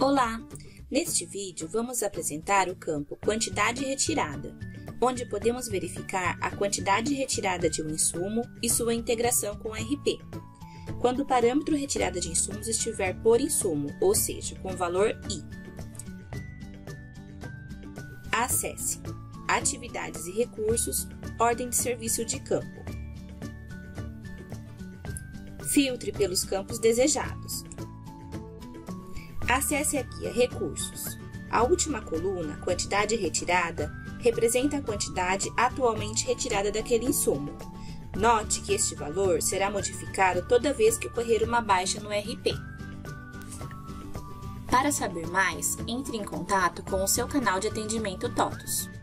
Olá! Neste vídeo, vamos apresentar o campo Quantidade Retirada, onde podemos verificar a quantidade retirada de um insumo e sua integração com o RP, quando o parâmetro retirada de insumos estiver por insumo, ou seja, com valor I. Acesse Atividades e Recursos, Ordem de Serviço de Campo. Filtre pelos campos desejados. Acesse a guia Recursos. A última coluna, Quantidade Retirada, representa a quantidade atualmente retirada daquele insumo. Note que este valor será modificado toda vez que ocorrer uma baixa no RP. Para saber mais, entre em contato com o seu canal de atendimento TOTOS.